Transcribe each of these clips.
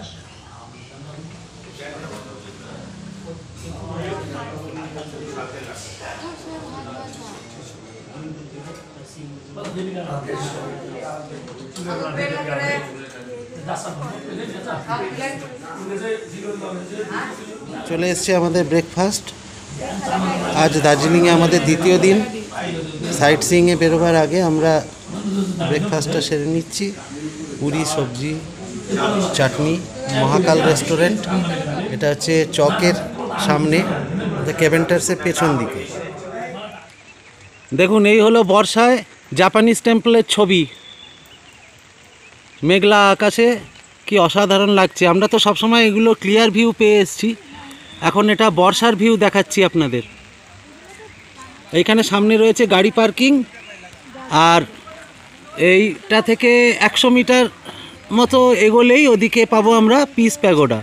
চলে এসছে আমাদের ব্রেকফাস্ট। আজ দার্জিলিংয়ে আমাদের দ্বিতীয় দিন। সাইট সিইংয়ে বেরোবার আগে আমরা ব্রেকফাস্টটা সেরে নিচ্ছি। পুরি, সবজি, চাটনি। মহাকাল রেস্টুরেন্ট, এটা হচ্ছে চকের সামনে, ক্যাভেন্টার্সের পেছন দিকে। দেখুন, এই হলো বর্ষায় জাপানিজ টেম্পলের ছবি। মেঘলা আকাশে কি অসাধারণ লাগছে। আমরা তো সবসময় এগুলো ক্লিয়ার ভিউ পেয়ে এসেছি, এখন এটা বর্ষার ভিউ দেখাচ্ছি আপনাদের। এইখানে সামনে রয়েছে গাড়ি পার্কিং, আর এইটা থেকে 100 মিটার মতো এগোলেই ওদিকে পাবো আমরা পিস প্যাগোডা।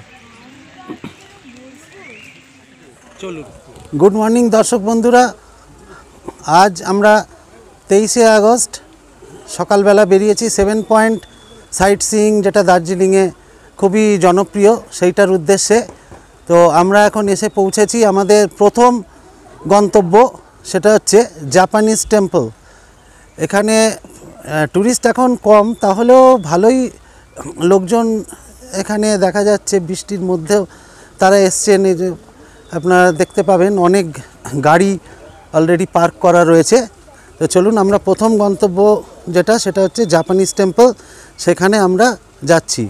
চলুন। গুড মর্নিং দর্শক বন্ধুরা, আজ আমরা 23শে আগস্ট সকালবেলা বেরিয়েছি 7 পয়েন্ট সাইট সিইং, যেটা দার্জিলিংয়ে খুবই জনপ্রিয়, সেইটার উদ্দেশ্যে। তো আমরা এখন এসে পৌঁছেছি আমাদের প্রথম গন্তব্য, সেটা হচ্ছে জাপানিজ টেম্পল। এখানে ট্যুরিস্ট এখন কম, তাহলেও ভালোই লোকজন এখানে দেখা যাচ্ছে। বৃষ্টির মধ্যেও তারা এসছেন। এই যে আপনারা দেখতে পাবেন অনেক গাড়ি অলরেডি পার্ক করা রয়েছে। তো চলুন, আমরা প্রথম গন্তব্য যেটা, সেটা হচ্ছে জাপানিজ টেম্পল, সেখানে আমরা যাচ্ছি।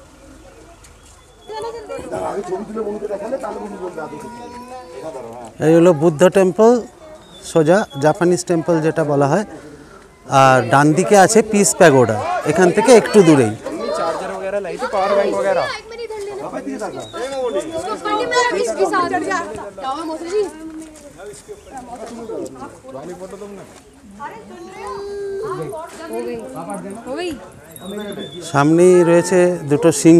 এই হলো বুদ্ধ টেম্পল, সোজা জাপানিজ টেম্পল যেটা বলা হয়। আর ডান দিকে আছে পিস প্যাগোডা, এখান থেকে একটু দূরেই। সামনেই রয়েছে দুটো সিংহ,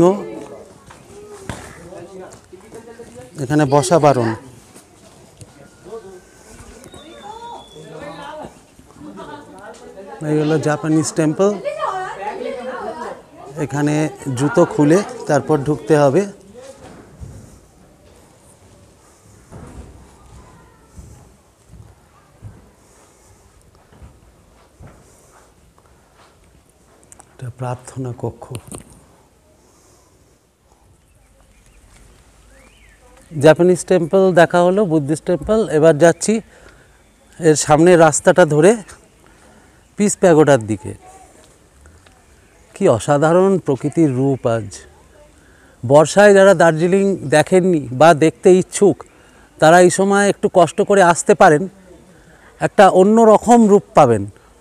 এখানে বসা বারণ। এই হলো জাপানিজ টেম্পল। এখানে জুতো খুলে তারপর ঢুকতে হবে। এটা প্রার্থনা কক্ষ। জাপানিজ টেম্পল দেখা হলো, বুদ্ধিস্ট টেম্পল। এবার যাচ্ছি এর সামনের রাস্তাটা ধরে পিস প্যাগোডার দিকে। কি অসাধারণ প্রকৃতির রূপ আজ। বর্ষায় যারা দার্জিলিং দেখেননি বা দেখতে ইচ্ছুক, তারা এই সময় একটু কষ্ট করে আসতে পারেন, একটা অন্য রকম রূপ পাবেন।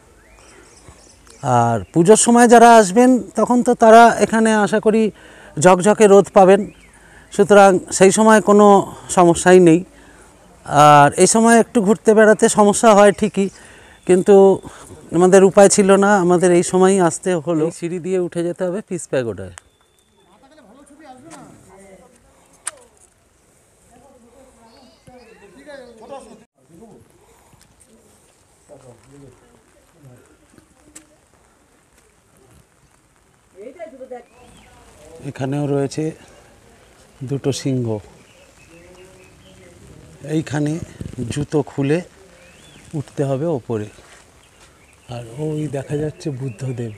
আর পুজোর সময় যারা আসবেন, তখন তো তারা এখানে আশা করি ঝকঝকে রোদ পাবেন, সুতরাং সেই সময় কোনো সমস্যাই নেই। আর এই সময় একটু ঘুরতে বেড়াতে সমস্যা হয় ঠিকই, কিন্তু আমাদের উপায় ছিল না, আমাদের এই সময়ই আসতে হলো। সিঁড়ি দিয়ে উঠে যেতে হবে পিস প্যাগোডায়। এখানেও রয়েছে দুটো সিংহ। এইখানে জুতো খুলে উঠতে হবে ওপরে। আর ওই দেখা যাচ্ছে বুদ্ধদেব।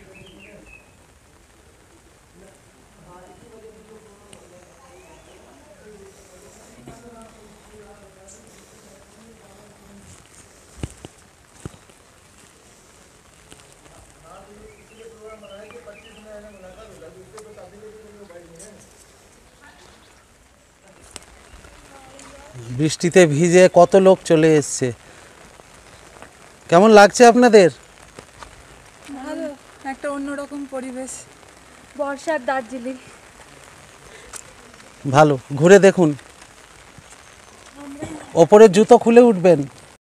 বৃষ্টিতে ভিজে কত লোক চলে এসছে। কেমন লাগছে আপনাদের? ভালো, একটা অন্যরকম পরিবেশ, বর্ষার দার্জিলিং। ভালো, ঘুরে দেখুন। ওপরের জুতো খুলে উঠবেন।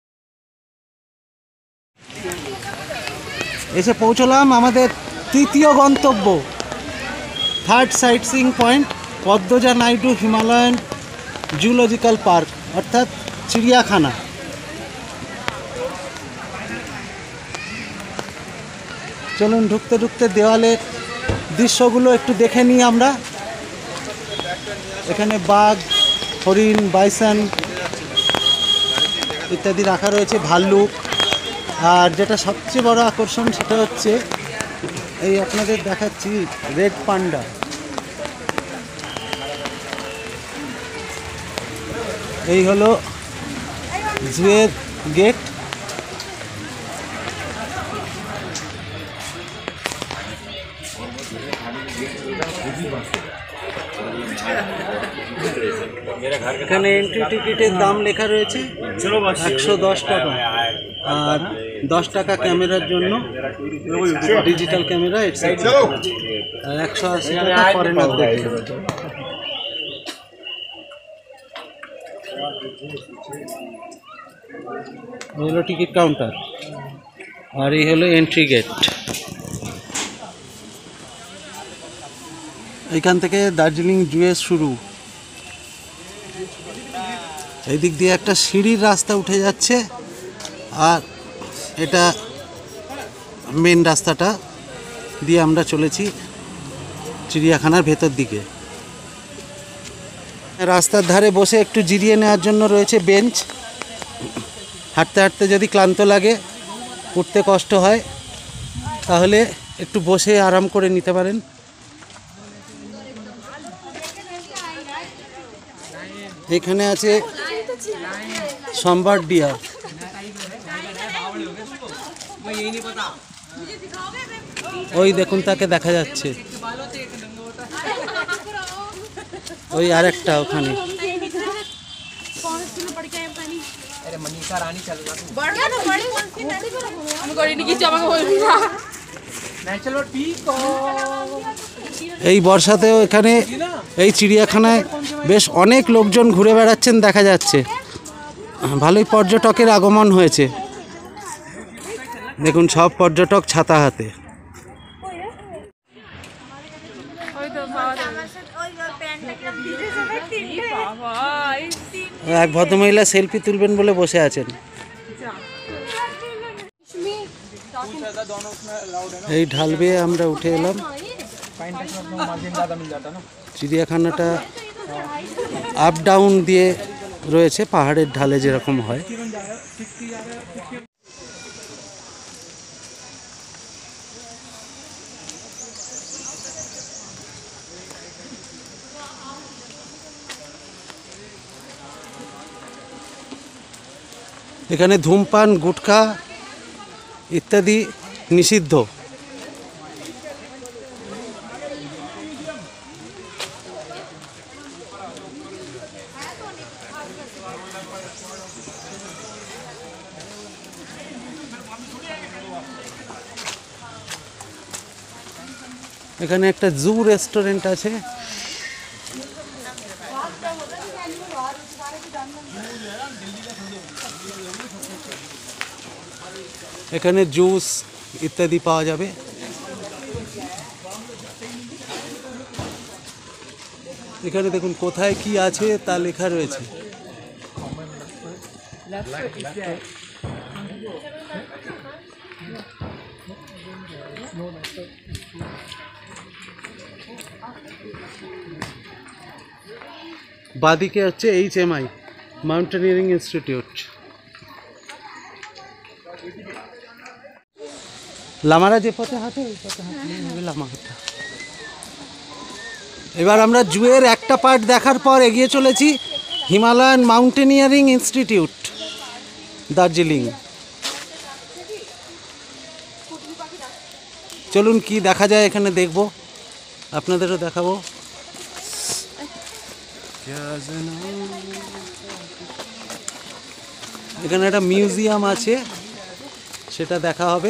এসে পৌঁছলাম আমাদের তৃতীয় গন্তব্য, third sightseeing point, Padmaja Naidu Himalayan zoological park, অর্থাৎ চিড়িয়াখানা। চলুন ঢুকতে ঢুকতে দেওয়ালের দৃশ্যগুলো একটু দেখে নিই আমরা। এখানে বাঘ, হরিণ, বাইসন ইত্যাদি রাখা রয়েছে, ভাল্লুক। আর যেটা সবচেয়ে বড় আকর্ষণ সেটা হচ্ছে এই আপনাদের দেখাচ্ছি রেড পান্ডা। এই হলো জুয়ের গেট। এখানে এন্ট্রি টিকিটের দাম লেখা রয়েছে 110 টাকা, আর 10 টাকা ক্যামেরার জন্য, ডিজিটাল ক্যামেরা এটসেট্রা, আর 180 টাকা ফরেনারদের জন্য। এই হলো টিকিট কাউন্টার, আর এই হলো এন্ট্রি গেট। এইখান থেকে দার্জিলিং জুয়ে শুরু। এই দিক দিয়ে একটা সিঁড়ির রাস্তা উঠে যাচ্ছে, আর এটা মেন রাস্তাটা দিয়ে আমরা চলেছি চিড়িয়াখানার ভেতর দিকে। রাস্তার ধারে বসে একটু জিরিয়ে নেওয়ার জন্য রয়েছে বেঞ্চ। হাঁটতে হাঁটতে যদি ক্লান্ত লাগে, উঠতে কষ্ট হয়, তাহলে একটু বসে আরাম করে নিতে পারেন। এখানে আছে সম্বার ডিয়ার। ওই দেখুন, তাকে দেখা যাচ্ছে, ওই আরেকটা ওখানে। এই বর্ষাতেও এখানে এই চিড়িয়াখানায় বেশ অনেক লোকজন ঘুরে বেড়াচ্ছেন দেখা যাচ্ছে। ভালোই পর্যটকের আগমন হয়েছে। দেখুন, সব পর্যটক ছাতা হাতে। এক ভদ্রমহিলা সেলফি তুলবেন বলে বসে আছেন। এই ঢাল বেয়ে আমরা উঠে এলাম। চিড়িয়াখানাটা আপ ডাউন দিয়ে রয়েছে, পাহাড়ের ঢালে যেরকম হয়। এখানে ধূমপান, গুটখা ইত্যাদি নিষিদ্ধ। এখানে একটা জু রেস্টুরেন্ট আছে। এখানে জুস ইত্যাদি পাওয়া যাবে। এখানে দেখুন কোথায় কি আছে তা লেখা রয়েছে। বাদিকে হচ্ছে HMI, মাউন্টেনিয়ারিং ইনস্টিটিউট। লামারা যে পথে হাঁটে ওই পথে হাঁটলে লামাহাটা। এবার আমরা জুয়ের একটা পার্ট দেখার পর এগিয়ে চলেছি হিমালয়ান মাউন্টেনিয়ারিং ইনস্টিটিউট, দার্জিলিং। চলুন কি দেখা যায় এখানে দেখব, আপনাদেরও দেখাবো। এখানে একটা মিউজিয়াম আছে, সেটা দেখা হবে।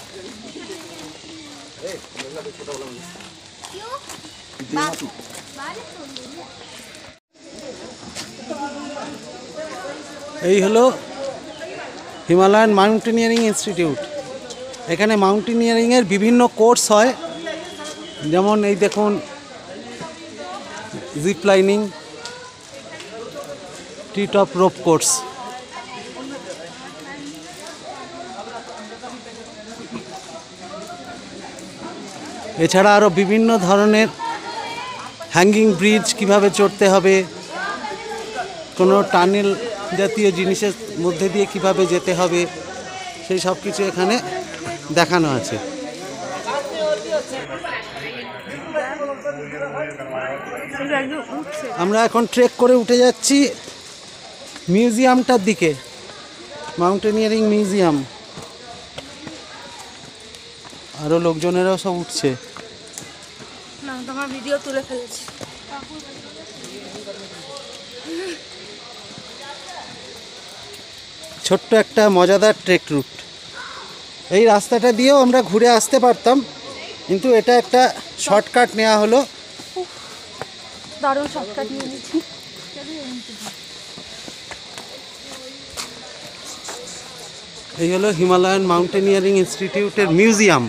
এই হলো হিমালয়ান মাউন্টেনিয়ারিং ইনস্টিটিউট। এখানে মাউন্টেনিয়ারিংয়ের বিভিন্ন কোর্স হয়, যেমন এই দেখুন zip lining, T top rope course. এছাড়া আরও বিভিন্ন ধরনের হ্যাঙ্গিং ব্রিজ কিভাবে চড়তে হবে, কোনো টানেল জাতীয় জিনিসের মধ্যে দিয়ে কিভাবে যেতে হবে, সেই সব কিছু এখানে দেখানো আছে। আমরা এখন ট্রেক করে উঠে যাচ্ছি মিউজিয়ামটার দিকে, মাউন্টেনিয়ারিং মিউজিয়াম। আরও লোকজনেরাও সব উঠছে। না, তোমার ভিডিও তুলে ফেলেছি। ছোট্ট একটা মজাদার ট্রেক রুট। এই রাস্তাটা দিয়েও আমরা ঘুরে আসতে পারতাম, কিন্তু এটা একটা শর্টকাট নেওয়া হলো। দারুণ শর্টকাট নিয়ে নিয়েছি। এই হলো হিমালয়ান মাউন্টেনিয়ারিং ইনস্টিটিউটের মিউজিয়াম।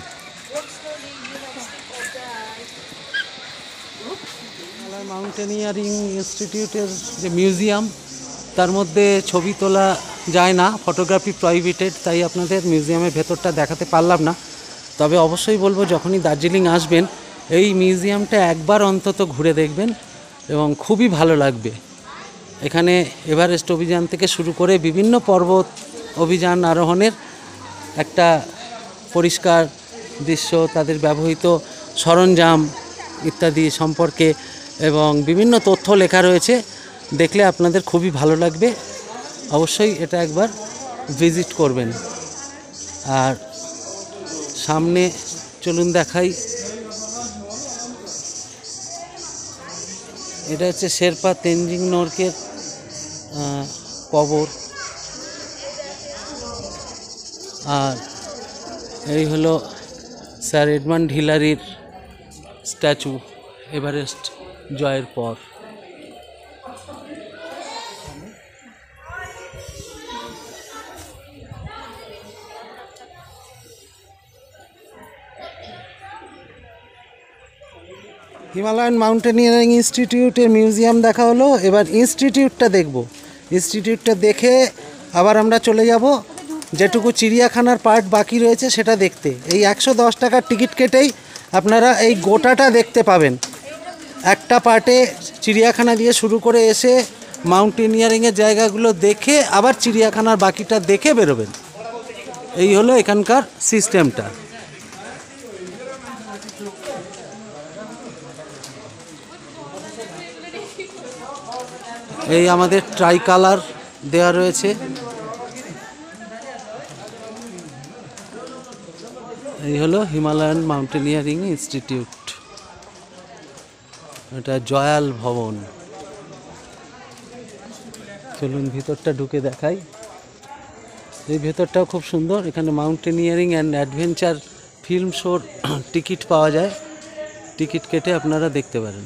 হিমালয়ান মাউন্টেনিয়ারিং ইনস্টিটিউটের যে মিউজিয়াম, তার মধ্যে ছবি তোলা যায় না, ফটোগ্রাফি প্রহিবিটেড, তাই আপনাদের মিউজিয়ামের ভেতরটা দেখাতে পারলাম না। তবে অবশ্যই বলবো, যখনই দার্জিলিং আসবেন এই মিউজিয়ামটা একবার অন্তত ঘুরে দেখবেন এবং খুবই ভালো লাগবে। এখানে এভারেস্ট অভিযান থেকে শুরু করে বিভিন্ন পর্বত অভিযান আরোহণের একটা পরিষ্কার দৃশ্য, তাদের ব্যবহৃত সরঞ্জাম ইত্যাদি সম্পর্কে এবং বিভিন্ন তথ্য লেখা রয়েছে। দেখলে আপনাদের খুবই ভালো লাগবে, অবশ্যই এটা একবার ভিজিট করবেন। আর সামনে চলুন দেখাই, এটা হচ্ছে শেরপা তেনজিং নোরকের কবর। আর এই হলো স্যার এডমান্ড হিলারির স্ট্যাচু এভারেস্ট জয়ের পর। হিমালয়ান মাউন্টেনিয়ারিং ইনস্টিটিউটের মিউজিয়াম দেখা হলো, এবার ইনস্টিটিউটটা দেখব। ইনস্টিটিউটটা দেখে আবার আমরা চলে যাব যেটুকু চিড়িয়াখানার পার্ট বাকি রয়েছে সেটা দেখতে। এই 110 টাকার টিকিট কেটেই আপনারা এই গোটাটা দেখতে পাবেন। একটা পার্টে চিড়িয়াখানা দিয়ে শুরু করে এসে মাউন্টেনিয়ারিংয়ের জায়গাগুলো দেখে আবার চিড়িয়াখানার বাকিটা দেখে বেরোবেন। এই হলো এখানকার সিস্টেমটা। এই আমাদের ট্রাই কালার দেওয়া রয়েছে। এই হলো হিমালয়ান মাউন্টেনিয়ারিং ইনস্টিটিউট, এটা জয়াল ভবন। চলুন ভিতরটা ঢুকে দেখাই। এই ভেতরটাও খুব সুন্দর। এখানে মাউন্টেনিয়ারিং অ্যান্ড অ্যাডভেঞ্চার ফিল্ম শোর টিকিট পাওয়া যায়, টিকিট কেটে আপনারা দেখতে পারেন।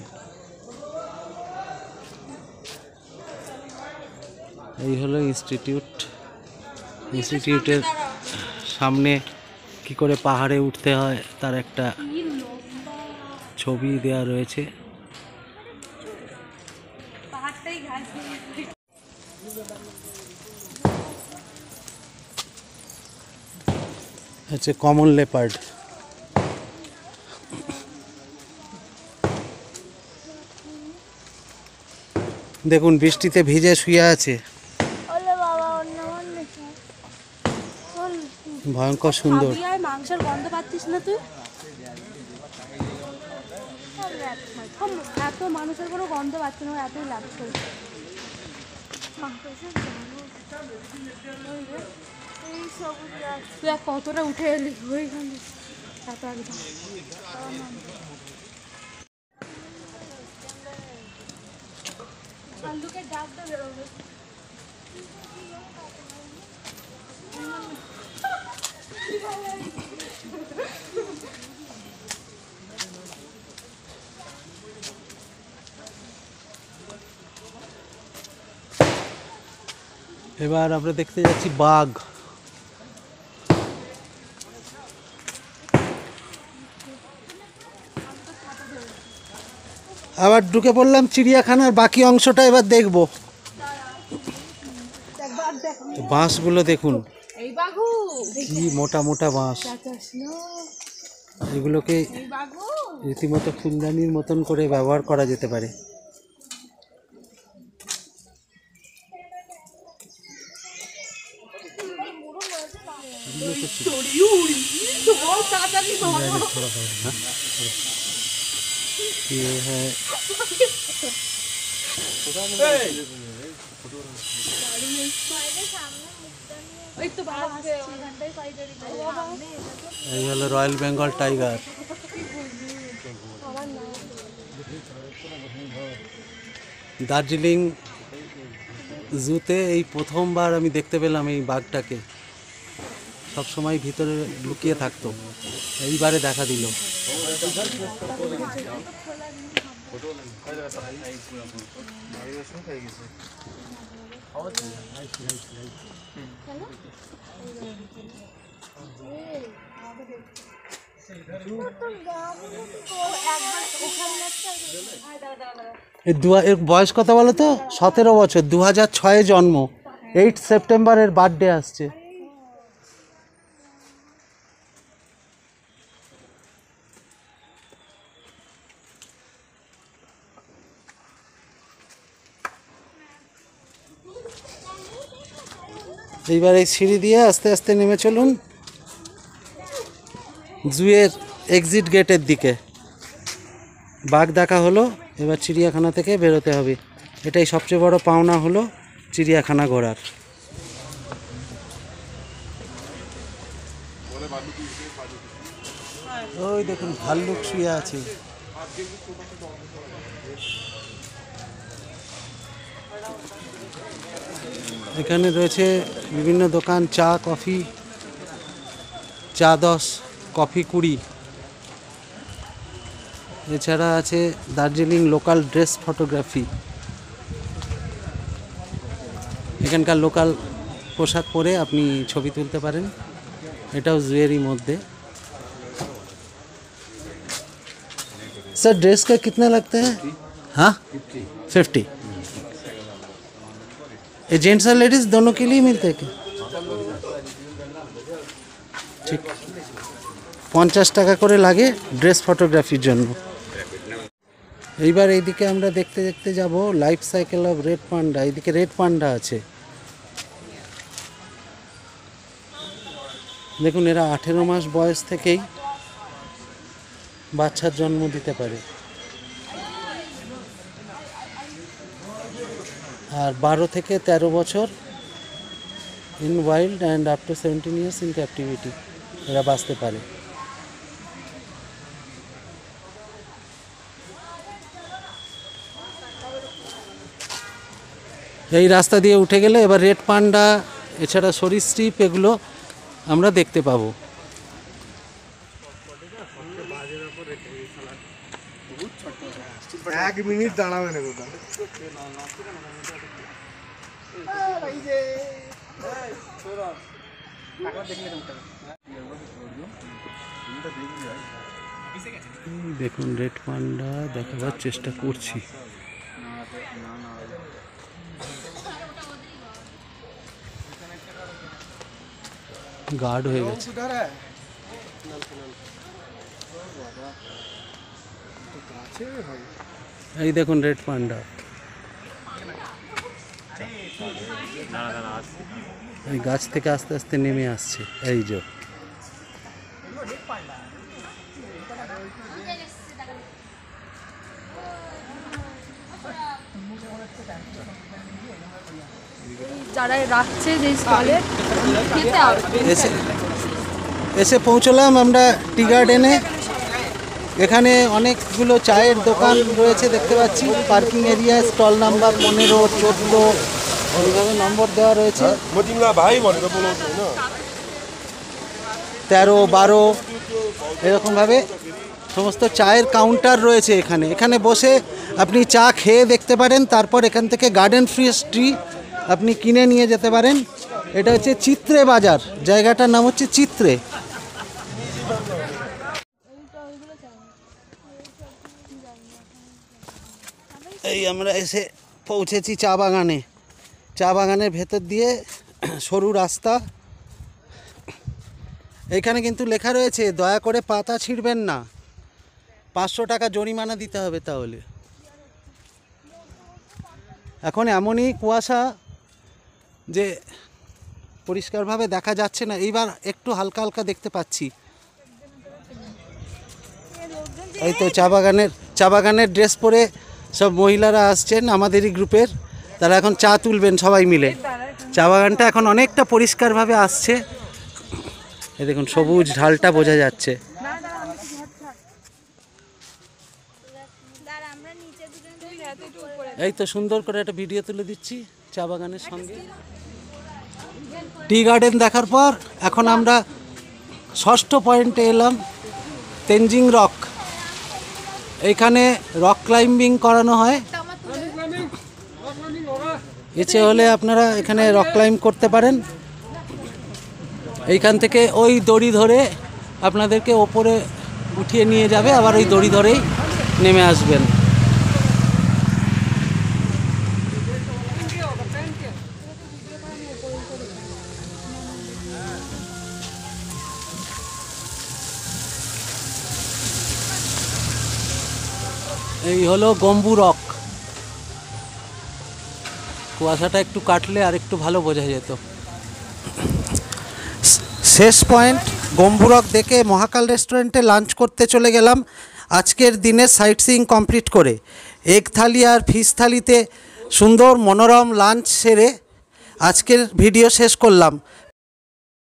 এই হলো ইনস্টিটিউট। ইনস্টিটিউটের সামনে কি করে পাহাড়ে উঠতে হয় তার একটা ছবি দেওয়া রয়েছে। হচ্ছে কমন লেপার্ড। দেখুন বৃষ্টিতে ভিজে শুয়ে আছে, ভয়ঙ্কর সুন্দর। মাংসের গন্ধ পাচ্ছিস না তুই? এত মানুষের কোনো গন্ধ পাচ্ছি না, এতই লাগছে। তুই কতটা উঠে এলি ওইখানে, এত একদম ভাল্লুকের ডাকটা বেরোবে। এবার আমরা দেখতে যাচ্ছি বাঘ। আবার ঢুকে পড়লাম চিড়িয়াখানার বাকি অংশটা এবার দেখব। বাঁশগুলো দেখুন, কি মোটা মোটা বাঁশ। এগুলোকে রীতিমতো ফুলদানির মতন করে ব্যবহার করা যেতে পারে। ये है এই হলো রয়্যাল বেঙ্গল টাইগার। দার্জিলিং জুতে এই প্রথমবার আমি দেখতে পেলাম এই বাঘটাকে। সবসময় ভিতরে লুকিয়ে থাকতো, এইবারে দেখা দিল। এর বয়স কত বলো তো? 17 বছর, 2006 জন্ম। 8 সেপ্টেম্বরের বার্থডে আসছে। এইবার এই সিঁড়ি দিয়ে আস্তে আস্তে নেমে চলুন জুয়ের এক্সিট গেটের দিকে। বাঘ দেখা হলো, এবার চিড়িয়াখানা থেকে বেরোতে হবে। এটাই সবচেয়ে বড় পাওনা হলো চিড়িয়াখানা ঘোরার। ওই দেখুন ভাল্লুক শুয়ে আছে। এখানে রয়েছে বিভিন্ন দোকান, চা কফি, চা 10, কফি 20। এছাড়া আছে দার্জিলিং লোকাল ড্রেস ফটোগ্রাফি। এখানকার লোকাল পোশাক পরে আপনি ছবি তুলতে পারেন। এটাও জুয়েরই মধ্যে। सर ड्रेस का कितना लगता है? हाँ 50। ये जेंट्स और लेडीज दोनों के लिए मिलते हैं क्या? ঠিক 50 টাকা করে লাগে ড্রেস ফটোগ্রাফির জন্য। এইবার এইদিকে আমরা দেখতে দেখতে যাব life cycle of red panda. এইদিকে রেড পান্ডা আছে। দেখুন এরা 18 মাস বয়স থেকেই বাচ্চার জন্ম দিতে পারে, আর 12 থেকে 13 বছর in wild and up to 17 years in captivity এরা বাঁচতে পারে। এই রাস্তা দিয়ে উঠে গেলে এবার রেড পান্ডা এছাড়া সরীসৃপ এগুলো আমরা দেখতে পাবো। এক মিনিট দাঁড়াবে না কোথাও। দেখুন রেড পান্ডা দেখাবার চেষ্টা করছি। গার্ড হয়ে গেছে। এই দেখুন রেড পান্ডা, এই গাছ থেকে আস্তে আস্তে নেমে আসছে। এই যে যারা রাখছে যে স্টলে খেতে হবে। এসে পৌঁছলাম আমরা টি গার্ডেনে। এখানে অনেকগুলো চায়ের দোকান রয়েছে দেখতে পাচ্ছি। পার্কিং এরিয়া, স্টল নাম্বার 15, 14 এইভাবে নম্বর দেওয়া রয়েছে। 13, 12 এরকমভাবে সমস্ত চায়ের কাউন্টার রয়েছে এখানে। এখানে বসে আপনি চা খেয়ে দেখতে পারেন, তারপর এখান থেকে গার্ডেন ফ্রেশ টি আপনি কিনে নিয়ে যেতে পারেন। এটা হচ্ছে চিত্রে বাজার, জায়গাটার নাম হচ্ছে চিত্রে। এই আমরা এসে পৌঁছেছি চা বাগানে। চা বাগানের ভেতর দিয়ে সরু রাস্তা, এখানে কিন্তু লেখা রয়েছে দয়া করে পাতা ছিঁড়বেন না, 500 টাকা জরিমানা দিতে হবে তাহলে। এখন এমনই কুয়াশা যে পরিষ্কারভাবে দেখা যাচ্ছে না, এইবার একটু হালকা হালকা দেখতে পাচ্ছি। এই তো চা বাগানের ড্রেস পরে সব মহিলারা আসছেন আমাদেরই গ্রুপের, তারা এখন চা তুলবেন সবাই মিলে। চা বাগানটা এখন অনেকটা পরিষ্কারভাবে আসছে, এই দেখুন সবুজ ঢালটা বোঝা যাচ্ছে। এই তো সুন্দর করে একটা ভিডিও তুলে দিচ্ছি চা বাগানের সঙ্গে। টি গার্ডেন দেখার পর এখন আমরা ষষ্ঠ পয়েন্টে এলাম, তেনজিং রক। এইখানে রক ক্লাইম্বিং করানো হয়, ইচ্ছে হলে আপনারা এখানে রক ক্লাইম্ব করতে পারেন। এইখান থেকে ওই দড়ি ধরে আপনাদেরকে ওপরে উঠিয়ে নিয়ে যাবে, আবার ওই দড়ি ধরেই নেমে আসবেন। এই হলো গম্বু রক। কুয়াশাটা একটু কাটলে আর একটু ভালো বোঝা যেত। শেষ পয়েন্ট গম্বু রক দেখে মহাকাল রেস্টুরেন্টে লাঞ্চ করতে চলে গেলাম আজকের দিনের সাইট সিইং কমপ্লিট করে। এগ থালি আর ফিশ থালিতে সুন্দর মনোরম লাঞ্চ সেরে আজকের ভিডিও শেষ করলাম।